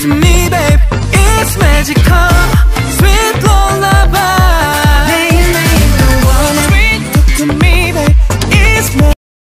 to me, babe. It's magical, sweet lullaby. Sweet to me, babe. It's magical.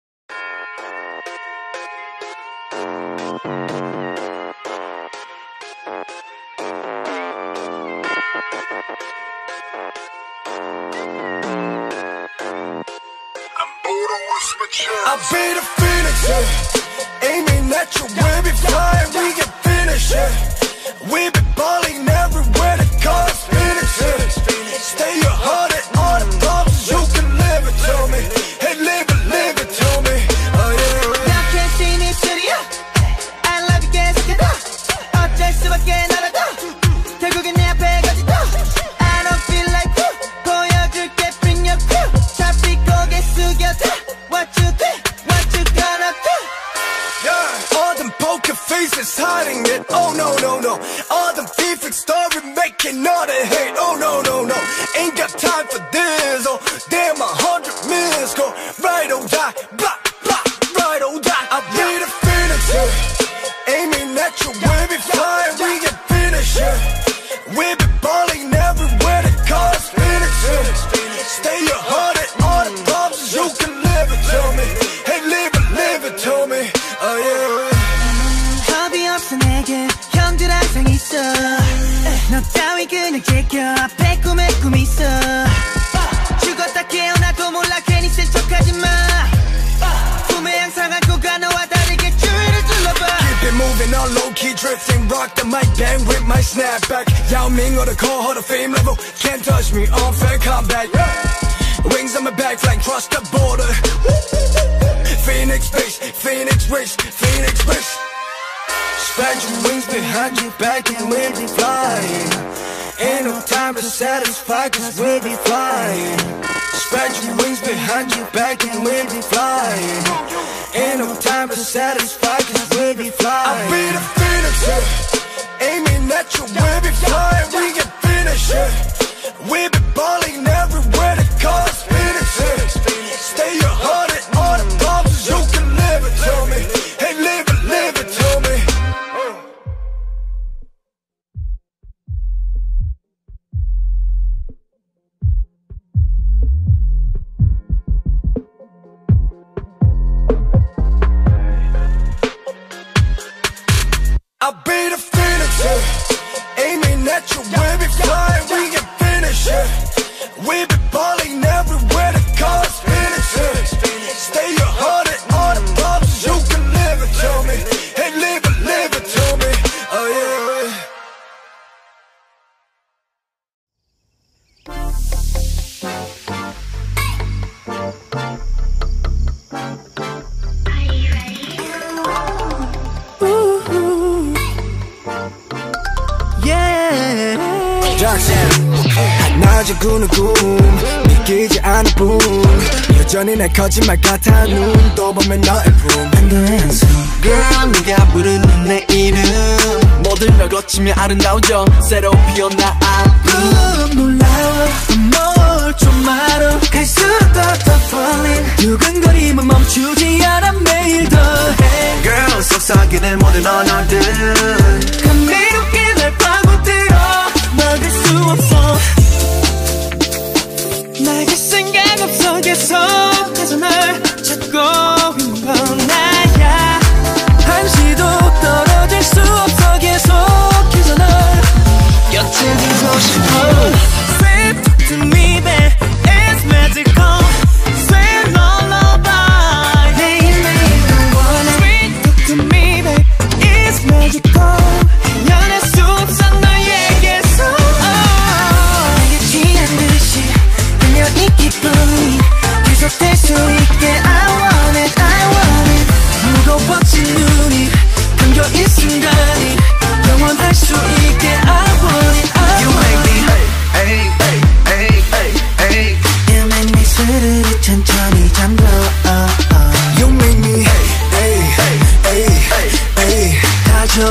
I'll be the phoenix, yeah. Aiming at you, we'll be flying, we can finish, yeah. We be balling everywhere, the car's Phoenix, yeah. Stay your heart and all the problems, you can live it, tell me. Hey, live it, tell me. Oh yeah. Now can't see me city, I love you 계속해도 어쩔 수밖에 너라도 결국엔 내 앞에 거짓도 I don't feel like you 보여줄게 bring your crew 잡히 고개 숙여도 What you think, what you gonna do? Yeah, all them poker faces hiding it. Oh no, no, no. All them thieving story making all the hate. Oh no, no, no. Ain't got time for this. Oh damn, 100 minutes go right or die, blah blah, right or die. I'll be the phoenix, yeah. Aiming at you, we'll be flying, we can finish, yeah. We be balling everywhere, the car's Phoenix, yeah. Stay your heart and all the problems, you can live it, tell me. Hey, live it, tell me. Oh yeah. 겁이 없어 내게 형들 항상 있어 너 따위 그냥 제껴 앞에 꿈에 꿈이 있어 죽었다 깨어나도 몰라 괜히 센 척하지마 꿈에 항상 안고 가 너와 다르게 주위를 둘러봐 Keep it moving on low-key drifting rock the mic bang with my snapback Yao Ming or the call Hall of Fame level Can't touch me on fair combat Wings on my back flying cross the border Phoenix face, Phoenix wrist, Phoenix wrist Spread your wings behind your back and we'll be flying Ain't no time to satisfy cause we'll be flying Spread your wings behind your back and we'll be flying Ain't no time to satisfy cause we'll be flying I'll be the phoenix, yeah. Aiming at you, we'll be flying, we can finish, yeah. We be balling everywhere, the car's Phoenix, yeah. Stay your heart and all the problems, you can live it, tell me. Hey, live it, tell me. I'll be the phoenix, yeah. Aiming at you, we'll be flying, we can finish, yeah. We be balling everywhere, the car's Phoenix, yeah. Stay your heart and all the problems, you can live it, tell me. Hey, live it, tell me. Oh yeah. 낮에 꾸는 꿈 믿기지 않을 뿐 여전히 내 거짓말 같아 눈도 보면 너의 품 한도의 한숨 Girl, 네가 부르는 내 이름 모든 걸 거치며 아름다운 정 새로 피어나 album 놀라워 뭘 좀 말어 갈수록 더 falling 두근거림은 멈추지 않아 매일 더해 Girl, 속삭이는 모든 언어들 감미롭게 날 파고들어 막을 수 없어 막을 생각 없어 계속해서 날 찾고 있는 건 나야 한시도 떨어질 수 없어 계속해서 널 곁에 두고 싶어 Sweet to me babe It's magical Sweet lullaby 매일매일 널 원해 Sweet to me babe It's magical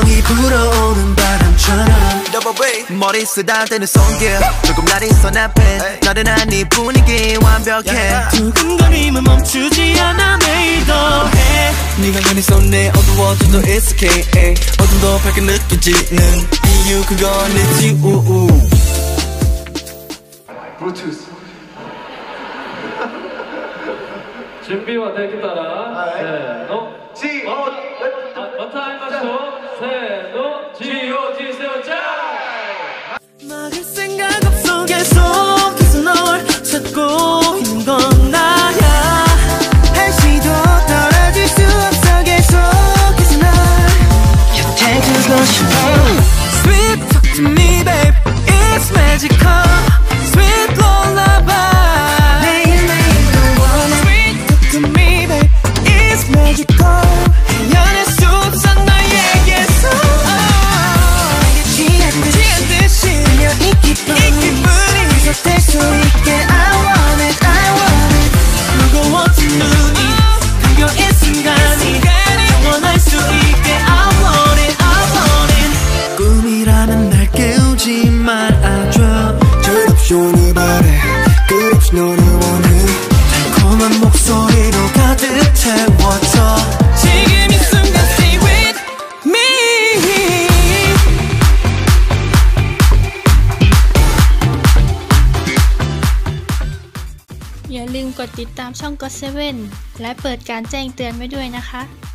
조용히 불어오는 바람처럼 머리 쓰다대는 손길 조금 날 있어 앞에 나른한 이 분위기 완벽해 두근거림은 멈추지 않아 매일 더해 네가 가니 손에 어두워져도 it's okay 어둠도 밝게 느껴지는 이유 그건 it's you 브루투스 준비와 되기 따라 세노 마타이마쇼 세노 G.O.T. 세노 막을 생각 없어 계속해서 널 찾고 있는 건 나야 한시도 떨어질 수 없어 계속해서 널 곁에 두고 싶어 Sweet talk to me babe It's magical Sweet lullaby 매일매일 널 원해 Sweet talk to me babe It's magical 헤어낼 수 없어 너에게서 취한 듯이 그냥 이 기분이 계속될 수 있게 I want it I want it 무거워진 눈이 감겨인 순간이 영원할 수 있게 I want it I want it 꿈이라면 날 깨우지 말아줘 끝없이 오늘 바래 끝없이 너를 원해 달콤한 목소리로 가득 채워줘 지금 이 순간 stay with me อย่าลืมกดติดตามช่อง GOT7 และเปิดการแจ้งเตือนไว้ด้วยนะคะ